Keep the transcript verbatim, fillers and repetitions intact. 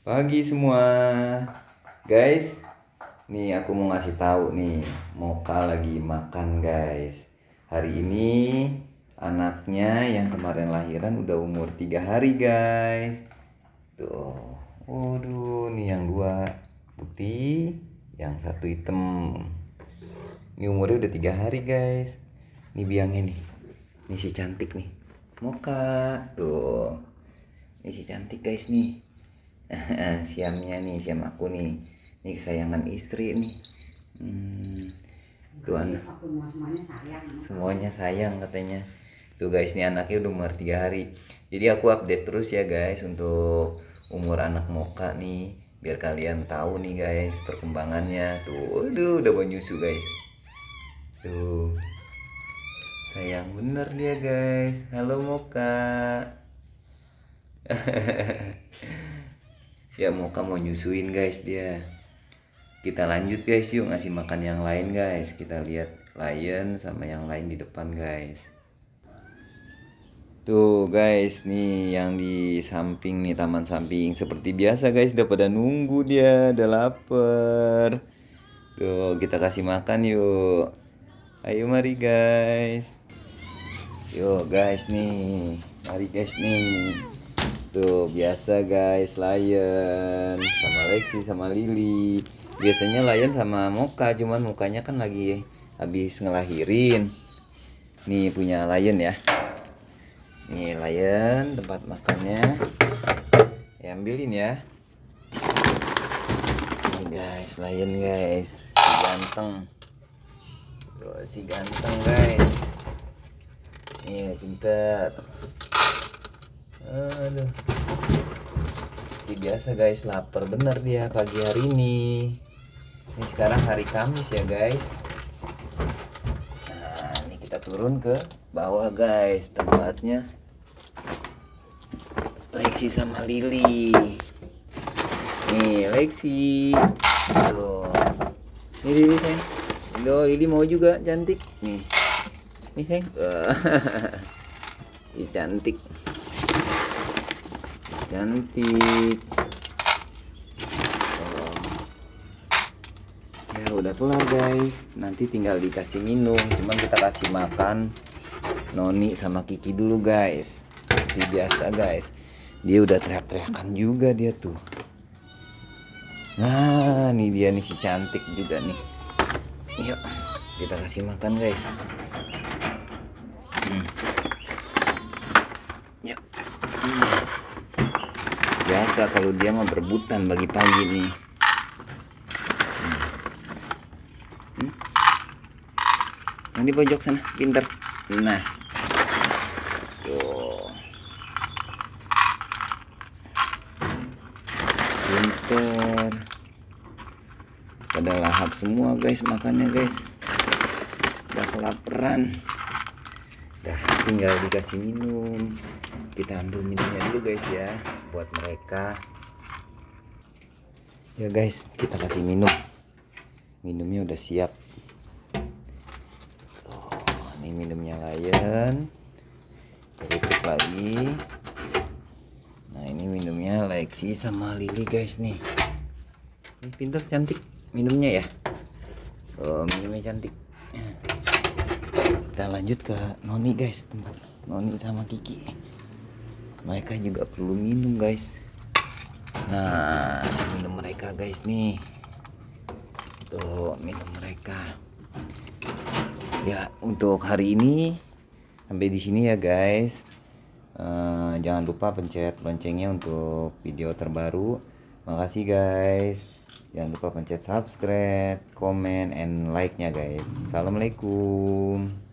Pagi semua, guys. Nih aku mau ngasih tahu nih, Moka lagi makan guys. Hari ini anaknya yang kemarin lahiran udah umur tiga hari guys. Tuh, waduh, nih yang dua putih, yang satu hitam. Ini umurnya udah tiga hari guys. Ini biangnya nih, ini si cantik nih, Moka. Tuh, ini si cantik guys nih. Siamnya nih, siam aku nih, ini kesayangan istri nih. Hmm, tuh anak semuanya sayang katanya. Tuh guys, nih anaknya udah umur tiga hari. Jadi aku update terus ya guys untuk umur anak Moka nih, biar kalian tahu nih guys perkembangannya. Tuh, aduh, udah mau nyusu guys. Tuh, sayang bener dia guys. Halo Moka. Ya Moka mau nyusuin guys dia. Kita lanjut guys, yuk ngasih makan yang lain guys. Kita lihat Lion sama yang lain di depan guys. Tuh guys, nih yang di samping nih, taman samping. Seperti biasa guys, udah pada nunggu dia, udah lapar. Tuh, kita kasih makan yuk. Ayo mari guys. Yuk guys nih, mari guys nih. Tuh biasa guys, Lion sama Lexi sama Lily. Biasanya Lion sama Moka, cuman mukanya kan lagi habis ngelahirin. Nih punya Lion ya. Nih Lion, tempat makannya. Ya, ambilin ya. Nih guys, Lion guys, si ganteng. Tuh, si ganteng guys. Nih pintar. Aduh, seperti biasa guys, lapar bener dia pagi hari ini. Ini sekarang hari Kamis ya guys. Nah, ini kita turun ke bawah guys, tempatnya Lexi sama Lily. Nih Lexi, tuh, ini Lily sayang. Loh, Lily mau juga, cantik. Nih, nih sayang. Ini cantik. Cantik. Oh. Ya udah kelar guys, nanti tinggal dikasih minum. Cuman kita kasih makan Noni sama Kiki dulu guys. Seperti biasa guys, dia udah teriak-teriakan juga dia tuh. Nah, ini dia nih si cantik juga nih. Yuk kita kasih makan guys. hmm. Yuk. hmm. Biasa kalau dia mau berebutan bagi pagi nih. Hmm. Hmm? Yang di pojok sana, pinter. Nah, tuh, pinter. Pada lahap semua guys makannya guys. Udah kelaparan. Udah tinggal dikasih minum. Kita ambil minumnya dulu guys ya, buat mereka. Ya guys, kita kasih minum. Minumnya udah siap. Oh, ini minumnya Lion. Tutup lagi. Nah, ini minumnya Lexi sama Lily guys nih. Ini pintar, cantik minumnya ya. Oh, minumnya cantik. Kita lanjut ke Noni guys, tempat Noni sama Kiki. Mereka juga perlu minum guys. Nah, minum mereka guys nih. Tuh, minum mereka. Ya, untuk hari ini sampai di sini ya guys. Uh, jangan lupa pencet loncengnya untuk video terbaru. Makasih guys. Jangan lupa pencet subscribe, comment, and like-nya guys. Assalamualaikum.